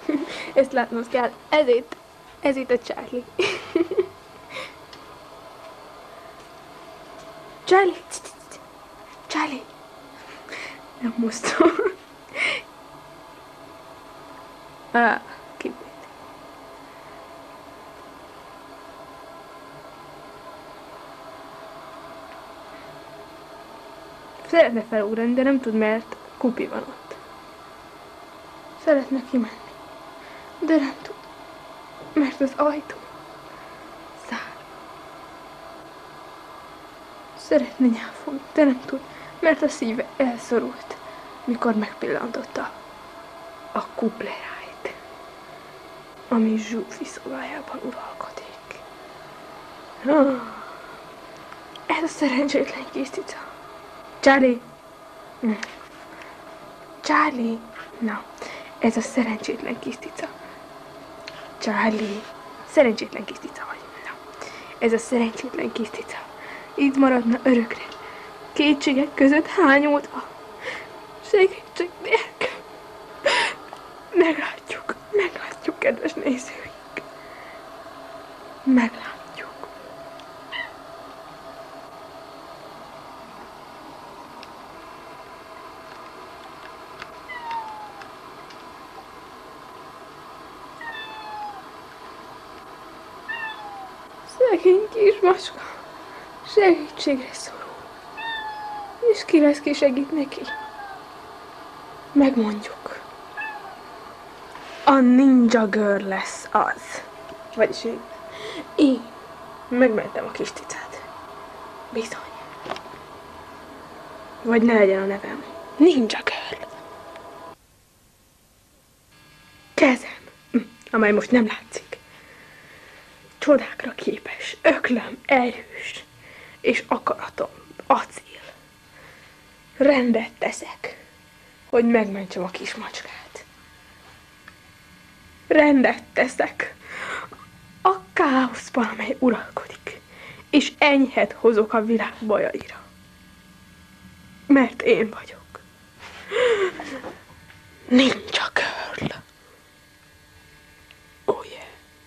Ezt látnom kell. Ez itt a Charlie. Charlie! Charlie! Nem mozdul. Kibét. Szeretne felugrani, de nem tud, mert Kupi van ott. Szeretne kimenni, de nem tud, mert az ajtó zár. Szeretne nyáfolni, de nem tud, mert a szíve elszorult, mikor megpillantotta a kuplerájt, ami Zsófi szobájában uralkodik. Ez a szerencsétlen kis cica. Charlie! Charlie! Na, ez a szerencsétlen kis cica. Charlie! Szerencsétlen kis cica vagy. Na, ez a szerencsétlen kis cica. Itt maradna örökre. Kétségek között hányódva. Segítség nélkül. Meglátjuk, kedves nézőink. Meglátjuk. Szegény kis macska segítségre szorul. És ki lesz, ki segít neki? Megmondjuk. A Ninja Girl lesz az. Vagyis én megmentem a kis cicát. Bizony. Vagy ne legyen a nevem. Ninja Girl. Kezem, amely most nem látszik. Csodákra képes, öklöm, erős, és akaratom, acél. Rendet teszek, hogy megmentsem a kis macskát. Rendet teszek a káoszban, amely uralkodik, és enyhet hozok a világ bajaira. Mert én vagyok. Ninja Girl. Oh yeah.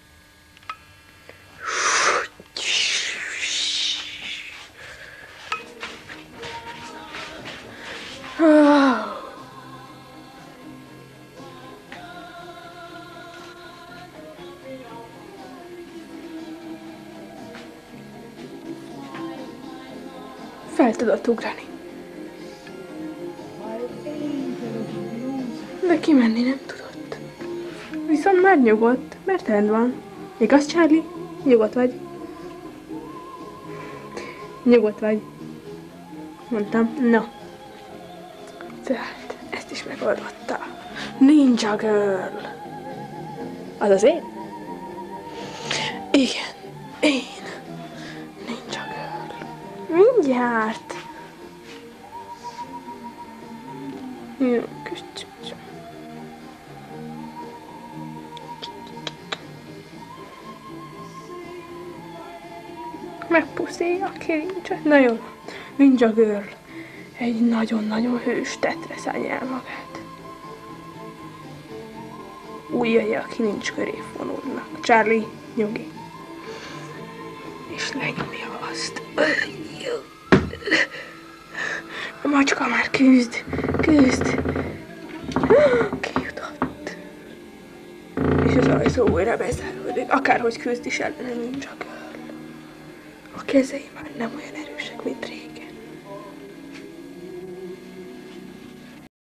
Fel tudott ugrani. De kimenni nem tudott. Viszont már nyugodt, mert rend van. Igaz, Charlie? Nyugodt vagy? Nyugodt vagy. Mondtam, no. Tehát ezt is megoldotta. Ninja Girl. Az az én? Igen, én. Ninja Girl. Mindjárt. Jó, kis csúcsú. Megpuszíj a kilincset. Na jó, Ninja Girl egy nagyon-nagyon hős tetre szállja el magát. Ujjai a kilincs köré fonódnak. Charlie, nyugi. És lenyomja azt. A macska már küzd. Kijutott. És az ajtó újra bezáródik. Akárhogy küzd is ellene Ninja Girl. A kezei már nem olyan erősek, mint régen.